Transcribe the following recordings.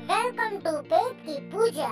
Welcome to पेट की पूजा।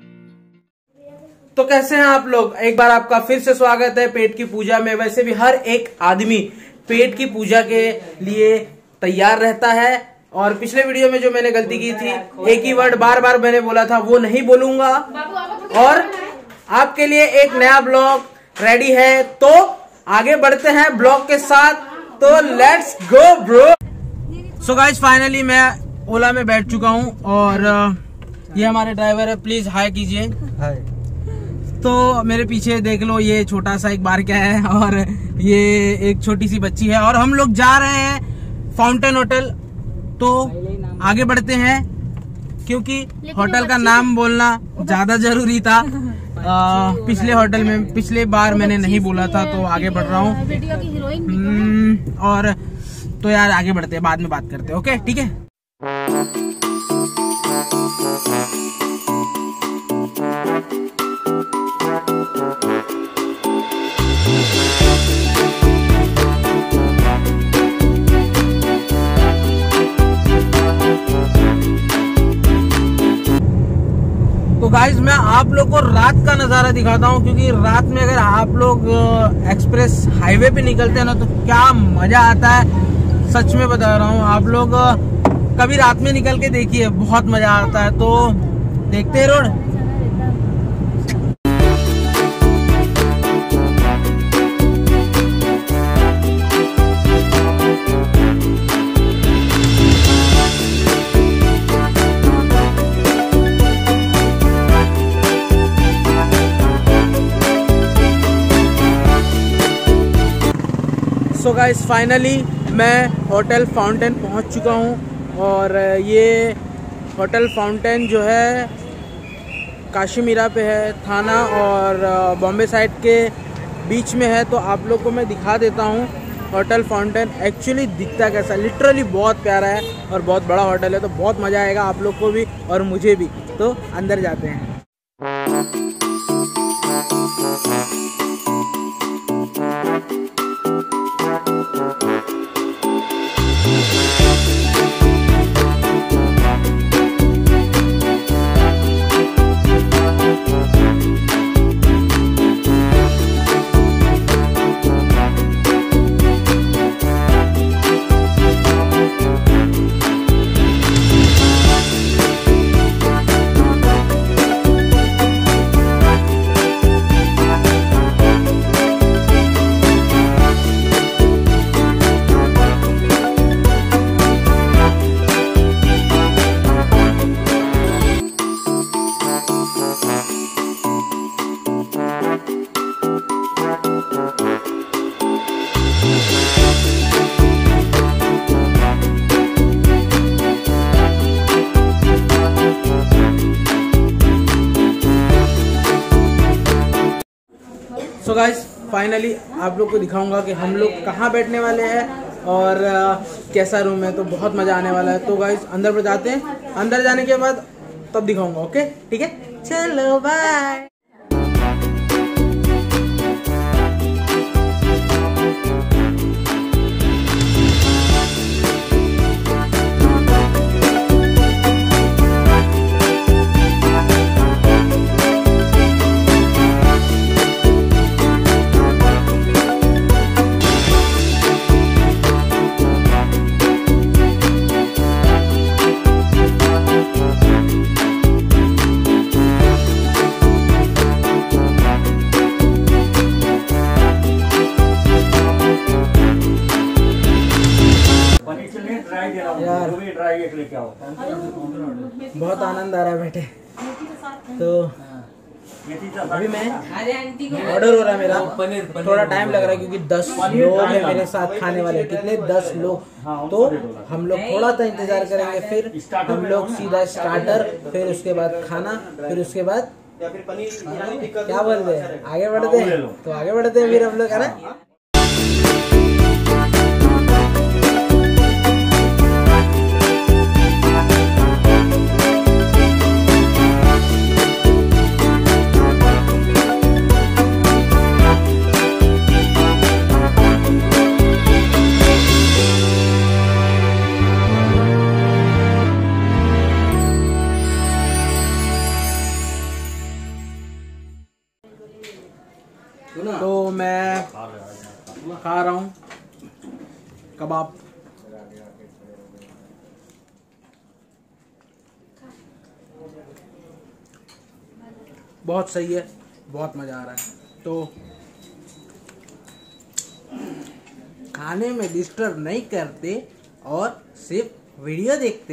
तो कैसे हैं आप लोग? एक बार आपका फिर से स्वागत है पेट की पूजा में। वैसे भी हर एक आदमी पेट की पूजा के लिए तैयार रहता है। और पिछले वीडियो में जो मैंने गलती की थी, एक ही वर्ड बार बार मैंने बोला था, वो नहीं बोलूंगा। और आपके लिए एक नया ब्लॉग रेडी है, तो आगे बढ़ते हैं ब्लॉग के साथ। तो let's go bro. So guys, finally मैं ओला में बैठ चुका हूँ और ये हमारे ड्राइवर है। प्लीज हाय कीजिए। हाय। तो मेरे पीछे देख लो, ये छोटा सा एक बार क्या है और ये एक छोटी सी बच्ची है और हम लोग जा रहे हैं फाउंटेन होटल। तो आगे बढ़ते हैं क्योंकि होटल का नाम बोलना ज्यादा जरूरी था। पिछले होटल में पिछले बार मैंने नहीं बोला था, तो आगे बढ़ रहा हूँ। वीडियो की हीरोइन और तो यार आगे बढ़ते हैं, बाद में बात करते हैं। ओके ठीक है। तो गाइज, मैं आप लोग को रात का नज़ारा दिखाता हूँ, क्योंकि रात में अगर आप लोग एक्सप्रेस हाईवे पे निकलते हैं ना, तो क्या मजा आता है। सच में बता रहा हूँ, आप लोग कभी रात में निकल के देखिए, बहुत मजा आता है। तो देखते हैं रोड। सो गाइस, फाइनली मैं होटल फाउंटेन पहुंच चुका हूं। और ये होटल फाउंटेन जो है काशीमीरा पे है, थाना और बॉम्बे साइड के बीच में है। तो आप लोग को मैं दिखा देता हूं होटल फाउंटेन एक्चुअली दिखता कैसा। लिटरली बहुत प्यारा है और बहुत बड़ा होटल है, तो बहुत मज़ा आएगा आप लोग को भी और मुझे भी। तो अंदर जाते हैं। सो गाइस, फाइनली आप लोग को दिखाऊंगा कि हम लोग कहाँ बैठने वाले हैं और कैसा रूम है। तो बहुत मज़ा आने वाला है। तो गाइस, अंदर पर जाते हैं। अंदर जाने के बाद तब दिखाऊंगा। ओके ठीक है, चलो बाय। यार बहुत आनंद आ रहा है बेटे। तो अभी मैं ऑर्डर हो रहा है मेरा, थोड़ा टाइम लग रहा है क्योंकि 10 लोग हैं मेरे साथ खाने वाले। कितने? 10 लोग। तो हम लोग थोड़ा सा इंतजार करेंगे, फिर हम लोग सीधा स्टार्टर, फिर उसके बाद खाना, फिर उसके बाद क्या बोलते हैं, आगे बढ़ते हैं। तो आगे बढ़ते हैं फिर हम लोग, है ना। तो मैं खा रहा हूँ कबाब। बहुत सही है, बहुत मजा आ रहा है। तो खाने में डिस्टर्ब नहीं करते और सिर्फ वीडियो देखते।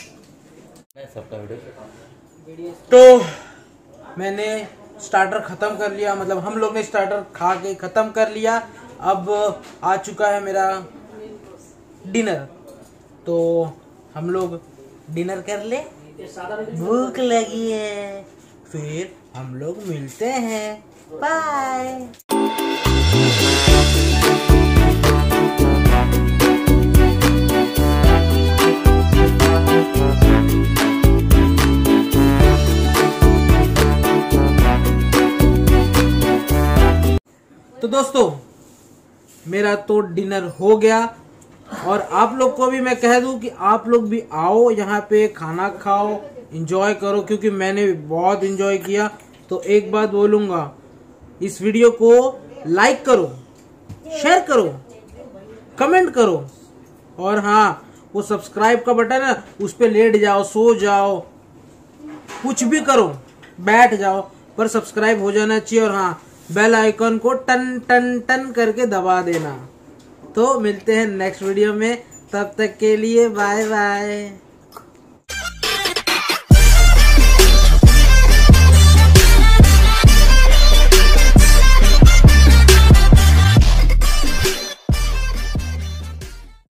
तो मैंने स्टार्टर खत्म कर लिया, मतलब हम लोग ने स्टार्टर खा के खत्म कर लिया। अब आ चुका है मेरा डिनर, तो हम लोग डिनर कर ले, भूख लगी है, फिर हम लोग मिलते हैं। बाय। तो दोस्तों मेरा तो डिनर हो गया, और आप लोग को भी मैं कह दूं कि आप लोग भी आओ यहाँ पे, खाना खाओ, एंजॉय करो, क्योंकि मैंने बहुत एंजॉय किया। तो एक बात बोलूँगा, इस वीडियो को लाइक करो, शेयर करो, कमेंट करो, और हाँ वो सब्सक्राइब का बटन है उस पर लेट जाओ, सो जाओ, कुछ भी करो, बैठ जाओ, पर सब्सक्राइब हो जाना चाहिए। और हाँ बेल आइकन को टन टन टन करके दबा देना। तो मिलते हैं नेक्स्ट वीडियो में, तब तक के लिए बाय बाय।